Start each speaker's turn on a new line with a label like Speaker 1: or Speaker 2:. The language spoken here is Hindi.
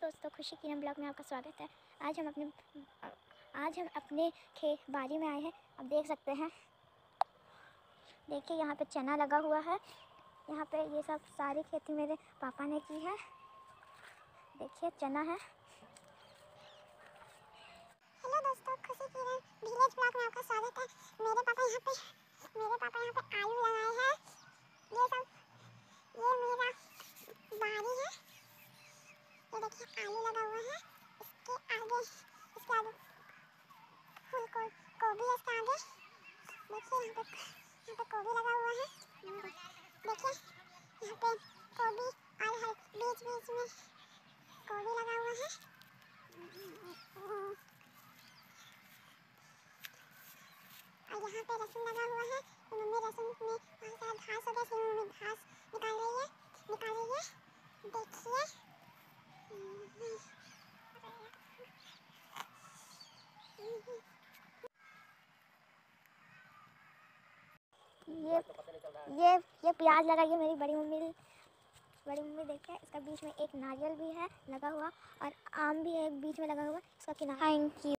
Speaker 1: दोस्तों, खुशी किरण ब्लॉग में आपका स्वागत है। आज हम अपने बाड़ी में आए हैं। आप देख सकते हैं, देखिए यहाँ पे चना लगा हुआ है। यहाँ पे ये सब सारी खेती मेरे पापा ने की है। देखिए चना है। हेलो दोस्तों, खुशी किरण विलेज ब्लॉग में आपका स्वागत है। मेरे पापा यहाँ पे आलू लगाए हैं। ये मेरा बाड़ी है। ये देखिए आलू लगा हुआ है। इसके आगे फूल गोभी है। इसके आगे देखिए यहाँ पे गोभी लगा हुआ है। देखिए यहाँ पे गोभी और बीच में गोभी लगा हुआ है। और यहाँ पे लहसुन लगा हुआ है। मम्मी लहसुन में बहुत सारा घास हो गया, इसलिए मम्मी घास निकाल रही है। देखिए ये प्याज लगाई है मेरी बड़ी मम्मी। देखिए इसका बीच में एक नारियल भी है लगा हुआ, और आम भी है एक बीच में लगा हुआ। इसका किनारा। Thank you.